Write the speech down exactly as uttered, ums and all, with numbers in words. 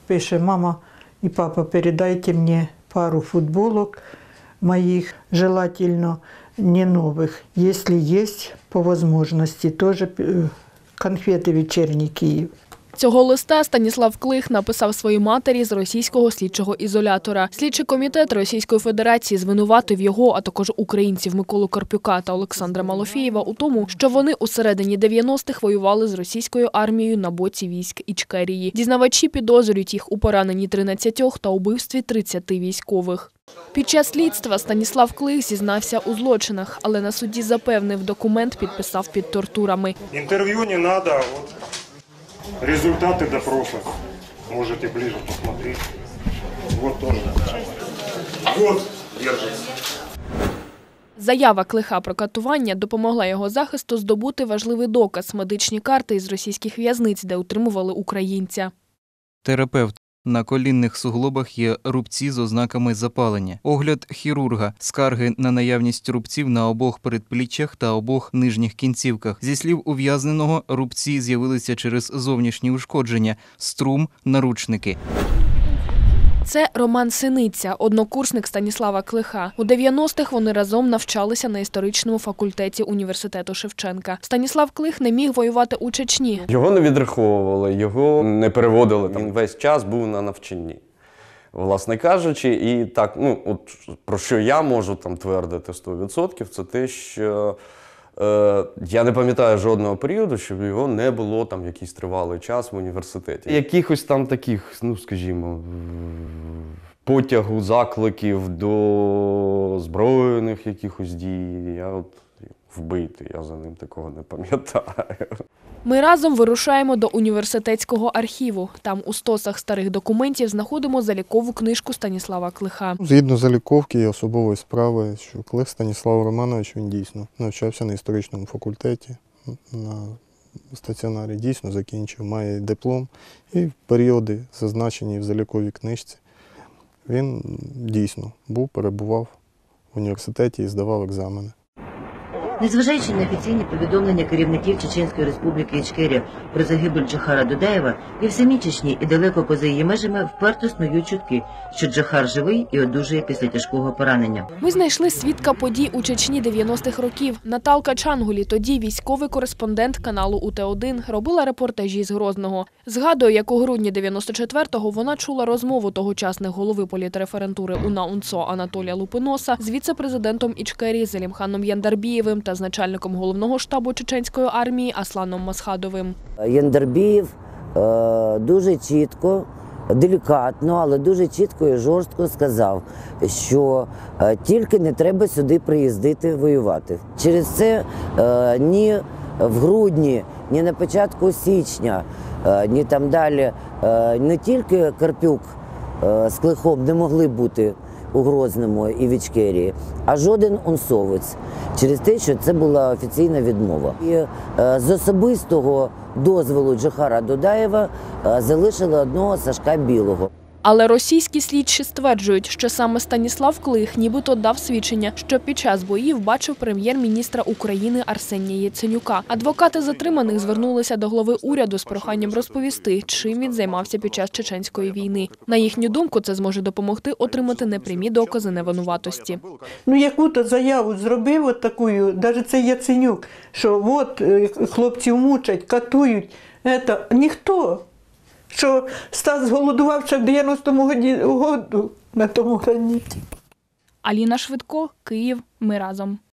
пише: «Мама и папа, передайте мне пару футболок моих, желательно не новых, если есть по возможности, тоже конфеты «Вечерний Київ». Цього листа Станіслав Клих написав своїй матері з російського слідчого ізолятора. Слідчий комітет Російської Федерації звинуватив його, а також українців Миколу Карпюка та Олександра Малофєєва у тому, що вони у середині дев'яностих воювали з російською армією на боці військ Ічкерії. Дізнавачі підозрюють їх у пораненні тринадцятьох та убивстві тридцяти військових. Під час слідства Станіслав Клих зізнався у злочинах, але на суді запевнив, документ підписав під тортурами. Інтерв'ю не треба. Результаты допросов можете ближе посмотреть. Вот тоже. Вот, держится. Заява Клиха про катування допомогла його захисту здобути важливий доказ – медичні карти із російських в'язниць, де утримували українця. Терапевт. На колінних суглобах є рубці з ознаками запалення. Огляд хірурга. Скарги на наявність рубців на обох передпліччях та обох нижніх кінцівках. Зі слів ув'язненого, рубці з'явилися через зовнішні ушкодження – струм, наручники. Це Роман Синиця, однокурсник Станіслава Клиха. У дев'яностих вони разом навчалися на історичному факультеті університету Шевченка. Станіслав Клих не міг воювати у Чечні. Його не відраховували, його не переводили. Він весь час був на навчанні, власне кажучи. І так, ну, от про що я можу там твердити сто відсотків, це те, що е, я не пам'ятаю жодного періоду, щоб його не було там якийсь тривалий час в університеті. Якихось там таких, ну, скажімо, потягу, закликів до збройних якихось дій. Я от вбитий, я за ним такого не пам'ятаю. Ми разом вирушаємо до університетського архіву. Там у стосах старих документів знаходимо залікову книжку Станіслава Клиха. Згідно заліковки і особової справи, що Клих Станіслав Романович, він дійсно навчався на історичному факультеті, на стаціонарі, дійсно закінчив, має диплом. І в періоди, зазначені в заліковій книжці, він дійсно був, перебував в університеті і здавав екзамени. Незважаючи на офіційні повідомлення керівників Чеченської республіки Ічкерія про загибель Джохара Дудаєва, і в самій Чечні, і далеко поза її межами вперто снують чутки, що Джохар живий і одужує після тяжкого поранення. Ми знайшли свідка подій у Чечні дев'яностих років. Наталка Чангулі, тоді військовий кореспондент каналу У Т один, робила репортажі з Грозного. Згадує, як у грудні дев'яносто четвертого вона чула розмову тогочасних голови політреферентури УНА УНЦО Анатолія Лупиноса з віце-президентом Ічкерії Зелімханом Яндарбієвим та з начальником головного штабу чеченської армії Асланом Масхадовим. Яндарбієв е, дуже чітко, делікатно, але дуже чітко і жорстко сказав, що е, тільки не треба сюди приїздити воювати. Через це е, ні в грудні, ні на початку січня, е, ні там далі, е, не тільки Карпюк е, з Клихом не могли бути у Грозному і в Ічкерії, а жоден унсовець, через те, що це була офіційна відмова. І е, з особистого дозволу Джохара Дудаєва е, залишили одного Сашка Білого. Але російські слідчі стверджують, що саме Станіслав Клих нібито дав свідчення, що під час боїв бачив прем'єр-міністра України Арсенія Яценюка. Адвокати затриманих звернулися до глави уряду з проханням розповісти, чим він займався під час чеченської війни. На їхню думку, це зможе допомогти отримати непрямі докази невинуватості. Ну, яку-то заяву зробив от таку, навіть цей Яценюк, що от хлопців мучать, катують. Це ніхто. Що Стас зголодував ще в дев'яностому году на тому граніті. Аліна Швидко, Київ. Ми разом.